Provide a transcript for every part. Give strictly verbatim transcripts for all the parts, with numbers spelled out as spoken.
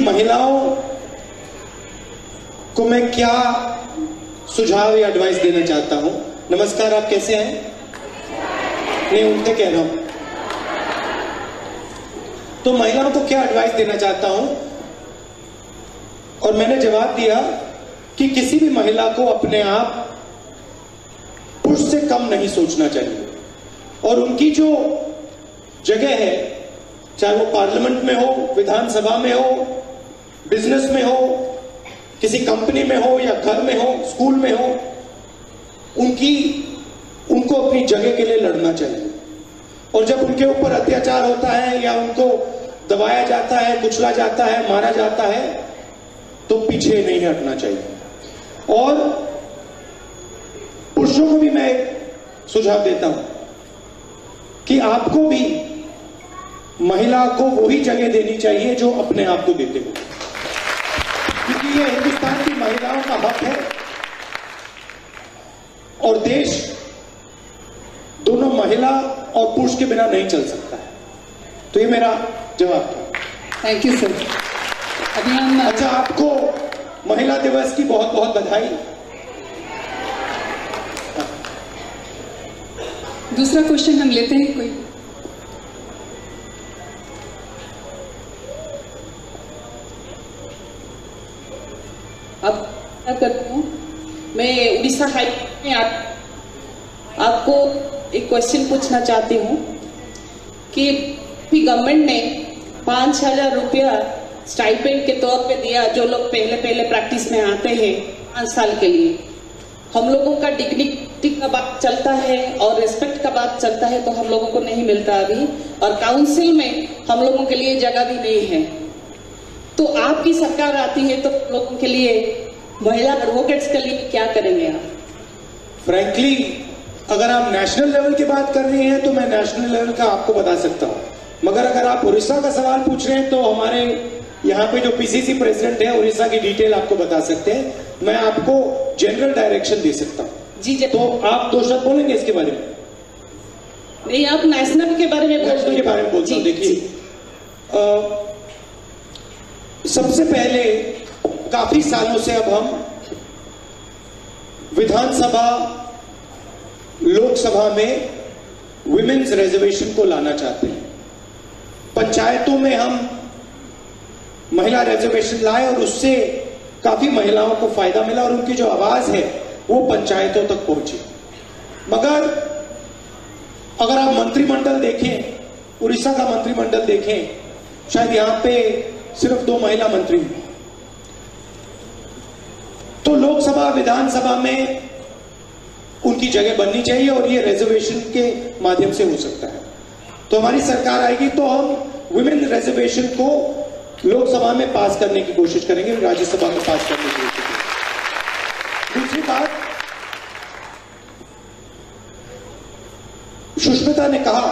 महिलाओं को मैं क्या सुझाव या एडवाइस देना चाहता हूं। नमस्कार, आप कैसे हैं? नहीं, उनसे कह रहा हूं। तो महिलाओं को क्या एडवाइस देना चाहता हूं, और मैंने जवाब दिया कि किसी भी महिला को अपने आप पुरुष से कम नहीं सोचना चाहिए, और उनकी जो जगह है, चाहे वो पार्लियामेंट में हो, विधानसभा में हो, बिजनेस में हो, किसी कंपनी में हो, या घर में हो, स्कूल में हो, उनकी उनको अपनी जगह के लिए लड़ना चाहिए। और जब उनके ऊपर अत्याचार होता है या उनको दबाया जाता है, कुचला जाता है, मारा जाता है, तो पीछे नहीं हटना चाहिए। और पुरुषों को भी मैं सुझाव देता हूं कि आपको भी महिला को वही जगह देनी चाहिए जो अपने आप को देते हो, क्योंकि ये हिंदुस्तान की महिलाओं का हक है, और देश दोनों महिला और पुरुष के बिना नहीं चल सकता है। तो ये मेरा जवाब था। Thank you sir. अभी हम अच्छा, आपको महिला दिवस की बहुत बहुत बधाई। दूसरा क्वेश्चन हम लेते हैं कोई। अब क्या करती हूँ मैं, उड़ीसा हाई कोर्ट में आप, आपको एक क्वेश्चन पूछना चाहती हूँ कि गवर्नमेंट ने पाँच हजार रुपया स्टाइपेंड के तौर पे दिया जो लोग पहले पहले प्रैक्टिस में आते हैं पाँच साल के लिए। हम लोगों का डिग्निटी का बात चलता है और रिस्पेक्ट का बात चलता है, तो हम लोगों को नहीं मिलता अभी, और काउंसिल में हम लोगों के लिए जगह भी नहीं है। तो आपकी सरकार आती है तो लोगों के लिए, महिला एडवोकेट्स के लिए क्या करेंगे आप? फ्रैंकली, अगर आप नेशनल लेवल की बात कर रही हैं तो मैं नेशनल लेवल का आपको बता सकता हूं, मगर अगर आप उड़ीसा का सवाल पूछ रहे हैं तो हमारे यहाँ पे जो पीसीसी प्रेसिडेंट है उड़ीसा की डिटेल आपको बता सकते हैं। मैं आपको जनरल डायरेक्शन दे सकता हूँ। जी जी। तो आप दो शब्द बोलेंगे इसके बारे में? नहीं, आप नेशनल के बारे में नेशनल के बारे में बोलता हूँ। देखिए, सबसे पहले काफी सालों से अब हम विधानसभा, लोकसभा में विमेन्स रिजर्वेशन को लाना चाहते हैं। पंचायतों में हम महिला रिजर्वेशन लाए और उससे काफी महिलाओं को फायदा मिला और उनकी जो आवाज है वो पंचायतों तक पहुंची। मगर अगर आप मंत्रिमंडल देखें, उड़ीसा का मंत्रिमंडल देखें, शायद यहां पे सिर्फ दो महिला मंत्री हैं। तो लोकसभा, विधानसभा में उनकी जगह बननी चाहिए और ये रिजर्वेशन के माध्यम से हो सकता है। तो हमारी सरकार आएगी तो हम वुमेन रिजर्वेशन को लोकसभा में पास करने की कोशिश करेंगे, राज्यसभा में पास करने की कोशिश करेंगे। दूसरी बात, सुष्मिता ने कहा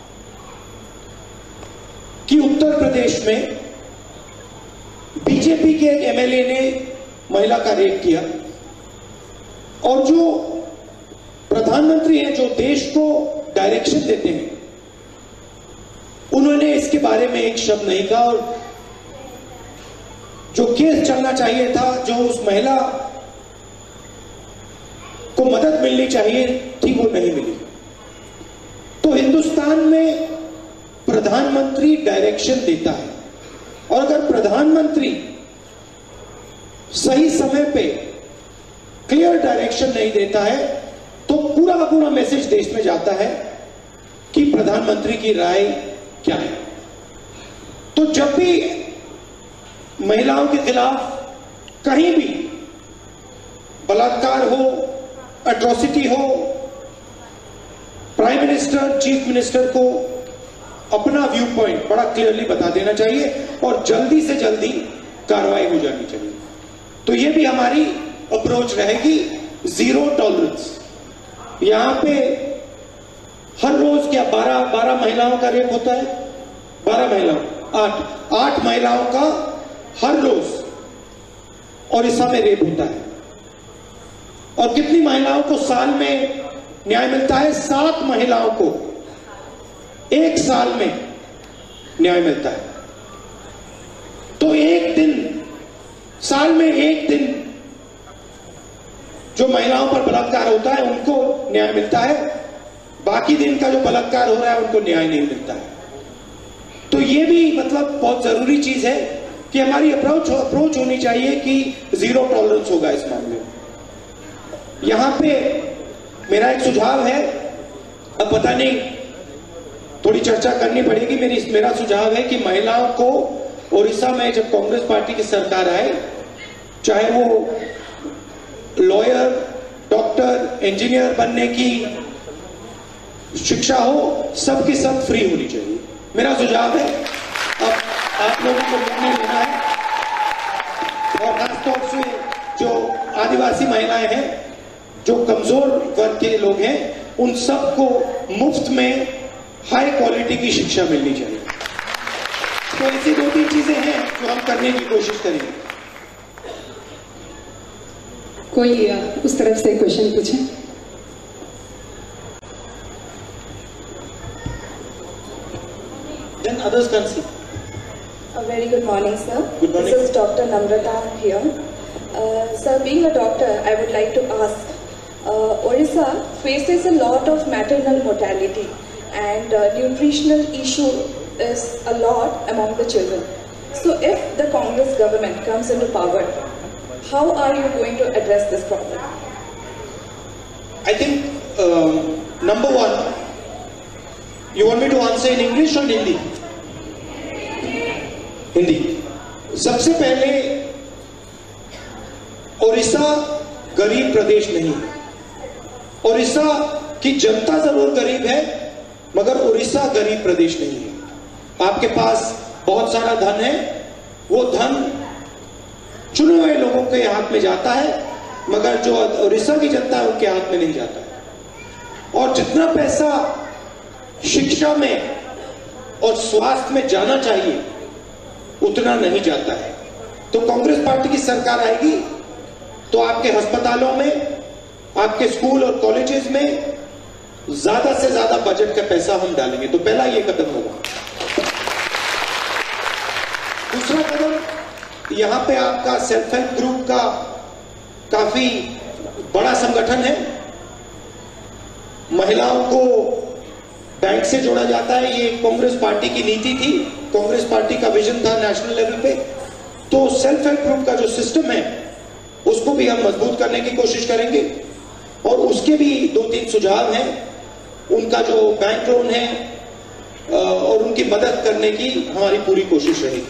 कि उत्तर प्रदेश में बीजेपी के एक एमएलए ने महिला का रेप किया, और जो प्रधानमंत्री हैं, जो देश को डायरेक्शन देते हैं, उन्होंने इसके बारे में एक शब्द नहीं कहा, और जो केस चलना चाहिए था, जो उस महिला को मदद मिलनी चाहिए थी, वो नहीं मिली। तो हिंदुस्तान में प्रधानमंत्री डायरेक्शन देता है, और अगर प्रधानमंत्री सही समय पे क्लियर डायरेक्शन नहीं देता है तो पूरा का पूरा मैसेज देश में जाता है कि प्रधानमंत्री की राय क्या है। तो जब भी महिलाओं के खिलाफ कहीं भी बलात्कार हो, एट्रोसिटी हो, प्राइम मिनिस्टर, चीफ मिनिस्टर को अपना व्यू पॉइंट बड़ा क्लियरली बता देना चाहिए और जल्दी से जल्दी कार्रवाई हो जानी चाहिए। तो ये भी हमारी अप्रोच रहेगी, जीरो टॉलरेंस। यहां पे हर रोज क्या बारह बारह महिलाओं का रेप होता है? बारह महिलाओं आठ आठ महिलाओं का हर रोज ओडिशा में रेप होता है। और कितनी महिलाओं को साल में न्याय मिलता है? सात महिलाओं को एक साल में न्याय मिलता है। तो एक दिन, साल में एक दिन जो महिलाओं पर बलात्कार होता है उनको न्याय मिलता है, बाकी दिन का जो बलात्कार हो रहा है उनको न्याय नहीं मिलता है। तो ये भी मतलब बहुत जरूरी चीज है कि हमारी अप्रोच अप्रोच होनी चाहिए कि जीरो टॉलरेंस होगा इस मामले में। यहां पे मेरा एक सुझाव है, अब पता नहीं थोड़ी चर्चा करनी पड़ेगी, मेरी मेरा सुझाव है कि महिलाओं को उड़ीसा में जब कांग्रेस पार्टी की सरकार आए, चाहे वो लॉयर, डॉक्टर, इंजीनियर बनने की शिक्षा हो, सबकी सब फ्री होनी चाहिए, मेरा सुझाव है। अब आप लोगों को निर्णय लेना है, और खासतौर से जो आदिवासी महिलाएं हैं, जो कमजोर वर्ग के लोग हैं, उन सबको मुफ्त में हाई क्वालिटी की शिक्षा मिलनी चाहिए। तो ऐसी दो तीन चीजें हैं जो हम करने की कोशिश करेंगे। कोई अ, उस तरफ से क्वेश्चन पूछे? Then others can see. A very good morning, sir. Good morning. This is Doctor Namrata here. Uh, sir, being a doctor, I would like to ask, uh, Orissa faces a lot of maternal mortality, and uh, nutritional issue is a lot among the children. So if the Congress government comes into power, how are you going to address this problem? I think um, number one, you want me to answer in English or Hindi? Hindi. सबसे पहले उड़ीसा गरीब प्रदेश नहीं है। उड़ीसा की जनता जरूर गरीब है, मगर उड़ीसा गरीब प्रदेश नहीं है। आपके पास बहुत सारा धन है, वो धन चुने हुए लोगों के हाथ में जाता है, मगर जो उड़ीसा की जनता है उनके हाथ में नहीं जाता है। और जितना पैसा शिक्षा में और स्वास्थ्य में जाना चाहिए उतना नहीं जाता है। तो कांग्रेस पार्टी की सरकार आएगी तो आपके अस्पतालों में, आपके स्कूल और कॉलेजेस में ज्यादा से ज्यादा बजट का पैसा हम डालेंगे। तो पहला ये कदम होगा। दूसरा कदम, यहां पे आपका सेल्फ हेल्प ग्रुप का काफी बड़ा संगठन है, महिलाओं को बैंक से जोड़ा जाता है। ये कांग्रेस पार्टी की नीति थी, कांग्रेस पार्टी का विजन था नेशनल लेवल पे। तो सेल्फ हेल्प ग्रुप का जो सिस्टम है उसको भी हम मजबूत करने की कोशिश करेंगे, और उसके भी दो तीन सुझाव हैं। उनका जो बैंक लोन है और उनकी मदद करने की हमारी पूरी कोशिश रहेगी।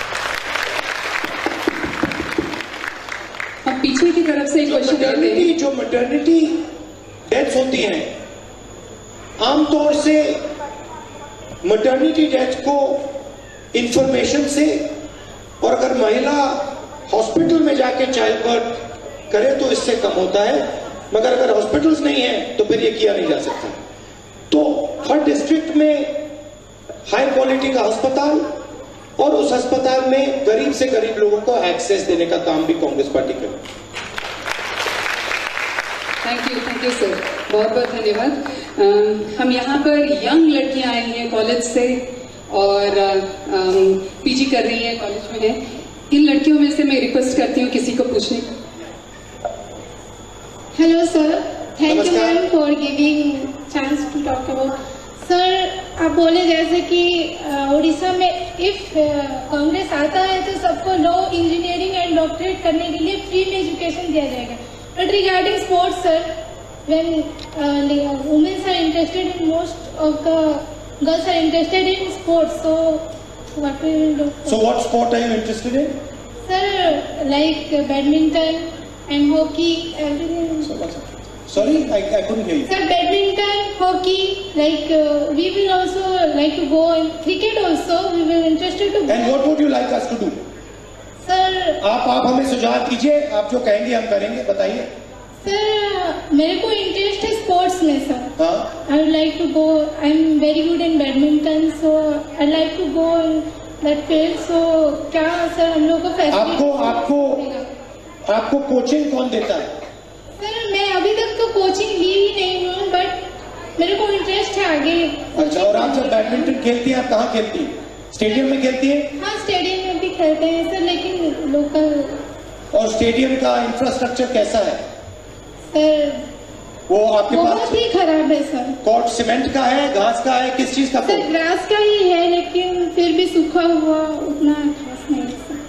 अब पीछे की तरफ से एक क्वेश्चन लेते हैं। मैटरनिटी जो मैटरनिटी डेथ्स होती हैं, आमतौर से मैटरनिटी डेथ को इंफॉर्मेशन से, और अगर महिला हॉस्पिटल में जाके चाइल्ड बर्थ करे तो इससे कम होता है, मगर अगर हॉस्पिटल्स नहीं है तो फिर ये किया नहीं जा सकता। तो हर डिस्ट्रिक्ट में हाई क्वालिटी का अस्पताल, और उस अस्पताल में गरीब से गरीब लोगों को एक्सेस देने का काम भी कांग्रेस पार्टी करेगी। Thank you, thank you sir, बहुत बहुत धन्यवाद। अम, हम यहाँ पर यंग लड़कियां आई हैं कॉलेज से, और पीजी कर रही हैं, कॉलेज में है। इन लड़कियों में से मैं रिक्वेस्ट करती हूँ किसी को पूछने। हेलो सर, थैंक यू नमस्कार। Ma'am for giving chance to talk about. Sir, आप बोले जैसे कि अ, उड़ीसा में इफ कांग्रेस आता है तो सबको लॉ, इंजीनियरिंग एंड डॉक्टरेट करने के लिए फ्री में एजुकेशन दिया जाएगा। But regarding sports sir, when uh, women are interested in, most of the girls are interested in sports, so what we will do? So what sport are you interested in? Sir, like uh, badminton and hockey, everything. So what's it? Sorry, I, I couldn't hear you. Sir, badminton, hockey, like uh, we will also like to go in cricket also. We will interested to. And what would you like us to do? Sir, आप आप हमें सुझाव दीजिए, आप जो कहेंगे हम करेंगे, बताइए। सर मेरे को इंटरेस्ट है स्पोर्ट्स में सर। हाँ, I would like to go. I'm very good in badminton, so I like to go in that field. So क्या सर हम लोग को फैसिलिटी आपको आपको आपको कोचिंग कौन देता है? सर मैं अभी तक तो कोचिंग ली ही नहीं हूँ, बट मेरे को इंटरेस्ट है आगे। अच्छा, और आप जब बैडमिंटन खेलती हैं आप कहाँ खेलती हैं? स्टेडियम में खेलती है? हाँ, स्टेडियम में भी खेलते हैं सर, लेकिन लोकल। और स्टेडियम का इंफ्रास्ट्रक्चर कैसा है सर? वो आपके पास बहुत ही खराब है सर। कोर्ट सीमेंट का है, घास का है, किस चीज का? सर ग्रास का ही है, लेकिन फिर भी सूखा हुआ उतना खास नहीं है सर।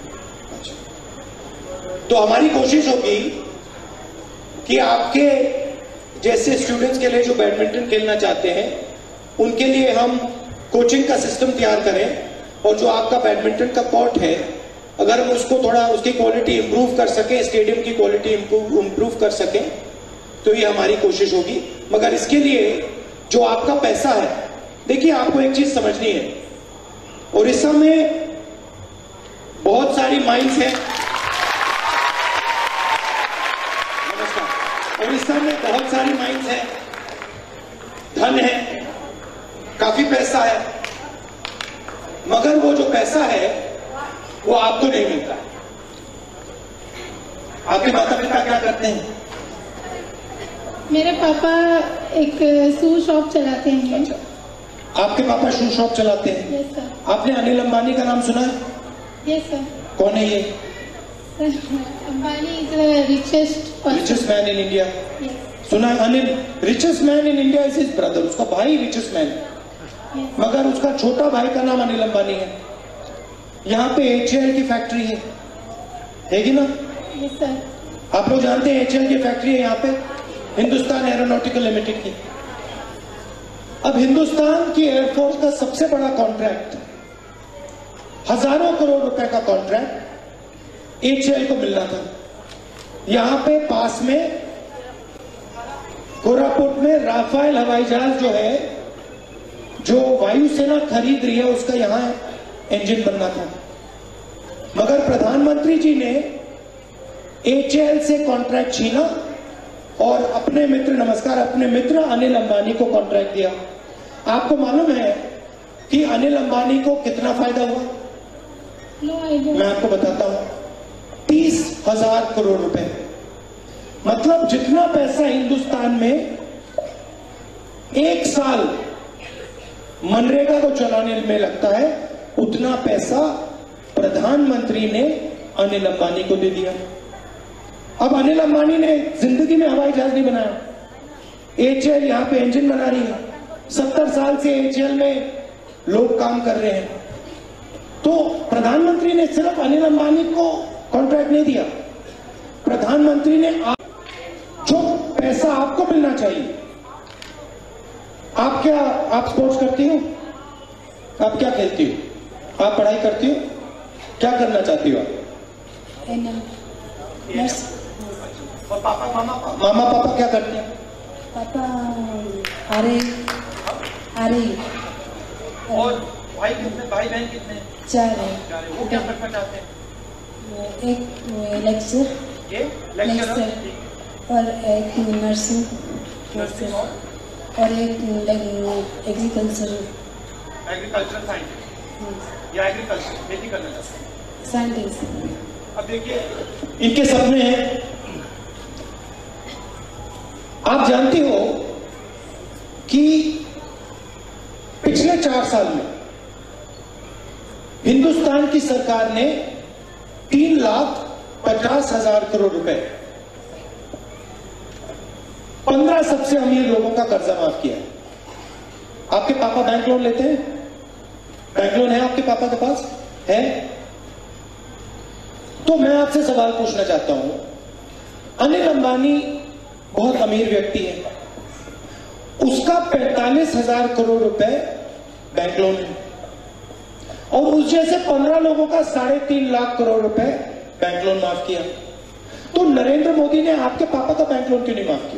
तो हमारी कोशिश होगी कि आपके जैसे स्टूडेंट्स के लिए जो बैडमिंटन खेलना चाहते हैं उनके लिए हम कोचिंग का सिस्टम तैयार करें, और जो आपका बैडमिंटन का कोर्ट है अगर हम उसको थोड़ा उसकी क्वालिटी इंप्रूव कर सकें, स्टेडियम की क्वालिटी इंप्रूव कर सकें, तो ये हमारी कोशिश होगी। मगर इसके लिए जो आपका पैसा है, देखिए आपको एक चीज समझनी है, उड़ीसा में बहुत सारी माइंस हैं। नमस्कार। उड़ीसा में बहुत सारी माइंस हैं, धन है, काफी पैसा है, मगर वो जो पैसा है वो आपको नहीं मिलता। आपके माता पिता क्या करते हैं? मेरे पापा एक शू शॉप चलाते हैं। अच्छा। आपके पापा शू शॉप चलाते हैं? Yes sir. आपने अनिल अंबानी का नाम सुना है? Yes sir. कौन है ये? Ambani is the richest richest man in India. सुना है Anil? Richest man in India is his brother, उसका भाई रिचेस्ट मैन, मगर उसका छोटा भाई का नाम अनिल अंबानी है। यहाँ पे एचएएल की फैक्ट्री है, है कि ना? Yes sir. आप लोग जानते हैं एचएएल की फैक्ट्री है यहाँ पे, हिंदुस्तान एरोनॉटिकल लिमिटेड की। अब हिंदुस्तान की एयरफोर्स का सबसे बड़ा कॉन्ट्रैक्ट, हजारों करोड़ रुपए का कॉन्ट्रैक्ट एचएएल को मिलना था। यहां पे पास में कोरापुट में राफेल हवाई जहाज जो है, जो वायुसेना खरीद रही है, उसका यहां इंजन बनना था। मगर प्रधानमंत्री जी ने एचएएल से कॉन्ट्रैक्ट छीना और अपने मित्र, नमस्कार, अपने मित्र अनिल अंबानी को कॉन्ट्रैक्ट दिया। आपको मालूम है कि अनिल अंबानी को कितना फायदा हुआ? No idea. मैं आपको बताता हूं, तीस हजार करोड़ रुपए। मतलब जितना पैसा हिंदुस्तान में एक साल मनरेगा को चलाने में लगता है, उतना पैसा प्रधानमंत्री ने अनिल अंबानी को दे दिया। अब अनिल अंबानी ने जिंदगी में हवाई जहाज नहीं बनाया, एचएएल यहां पे इंजन बना रही है। सत्तर साल से एचएएल में लोग काम कर रहे हैं। तो प्रधानमंत्री ने सिर्फ अनिल अंबानी को कॉन्ट्रैक्ट नहीं दिया, प्रधानमंत्री ने आप, जो पैसा आपको मिलना चाहिए। आप क्या, आप स्पोर्ट्स करती हो? आप क्या खेलती हो? आप पढ़ाई करती हो? क्या करना चाहती हो आप? और पापा मामा मामा पापा क्या करते हैं? पापा अरे अरे और भाई कितने, भाई बहन कितने? चार है। वो क्या करना चाहते हैं? एक लेक्चर ये लेक्चर और एक नर्सिंग और एक एग्रीकल्चर एग्रीकल्चर साइंटिस्ट या एग्रीकल्चर खेती करना चाहते हैं, साइंटिस्ट। अब देखिए इनके सपने हैं। आप जानती हो कि पिछले चार साल में हिंदुस्तान की सरकार ने तीन लाख पचास हजार करोड़ रुपए पंद्रह सबसे अमीर लोगों का कर्जा माफ किया। आपके पापा बैंक लोन लेते हैं? बैंक लोन है आपके पापा के पास? है? तो मैं आपसे सवाल पूछना चाहता हूं, अनिल अंबानी बहुत अमीर व्यक्ति है, उसका पैंतालीस हजार करोड़ रुपए बैंक लोन है, और उस जैसे पंद्रह लोगों का साढ़े तीन लाख करोड़ रुपए बैंक लोन माफ किया। तो नरेंद्र मोदी ने आपके पापा का बैंक लोन क्यों नहीं माफ किया?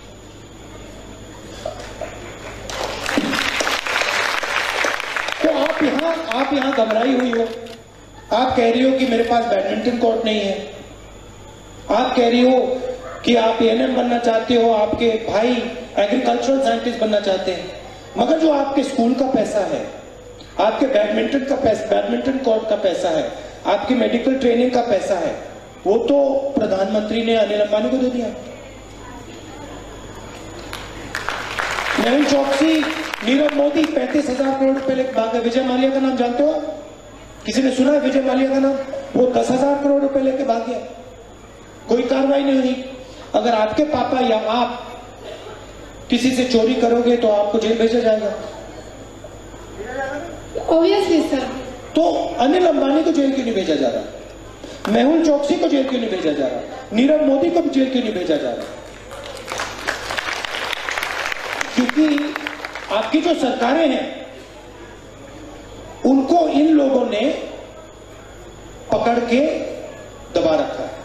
तो आप यहां आप यहां घबराई हुई हो, आप कह रही हो कि मेरे पास बैडमिंटन कोर्ट नहीं है, आप कह रही हो कि आप एएनएम बनना चाहते हो, आपके भाई एग्रीकल्चरल साइंटिस्ट बनना चाहते हैं, मगर जो आपके स्कूल का पैसा है, आपके बैडमिंटन का पैसा, बैडमिंटन कोर्ट का पैसा है, आपकी मेडिकल ट्रेनिंग का पैसा है, वो तो प्रधानमंत्री ने अनिल अंबानी को दे दिया। मेहुल चौकसी नीरव मोदी पैंतीस हजार करोड़ रुपए लेके भाग गए। विजय माल्या का नाम जानते हो? किसी ने सुना है विजय माल्या का नाम? वो दस हजार करोड़ रुपए लेके भाग गया, कोई कार्रवाई नहीं हुई। अगर आपके पापा या आप किसी से चोरी करोगे तो आपको जेल भेजा जाएगा। Obviously sir. तो अनिल अंबानी को जेल क्यों नहीं भेजा जा रहा? मेहुल चोकसी को जेल क्यों नहीं भेजा जा रहा? नीरव मोदी को जेल क्यों नहीं भेजा जा रहा? क्योंकि आपकी जो सरकारें हैं उनको इन लोगों ने पकड़ के दबा रखा है,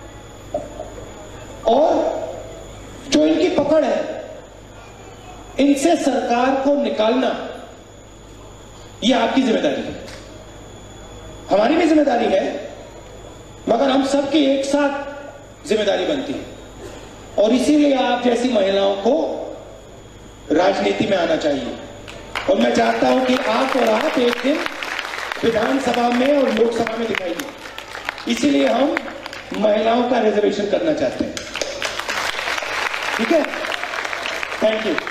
और जो इनकी पकड़ है इनसे सरकार को निकालना यह आपकी जिम्मेदारी है, हमारी भी जिम्मेदारी है, मगर हम सबकी एक साथ जिम्मेदारी बनती है। और इसीलिए आप जैसी महिलाओं को राजनीति में आना चाहिए। और मैं चाहता हूं कि आप और आप एक दिन विधानसभा में और लोकसभा में दिखाइए। इसीलिए हम महिलाओं का रिजर्वेशन करना चाहते हैं। ठीक है, थैंक यू।